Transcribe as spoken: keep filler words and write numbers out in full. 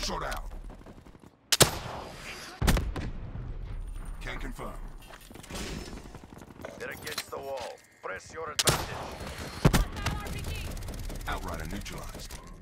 Shot out. Can confirm. They're against the wall. Press your advantage. Outrider neutralized.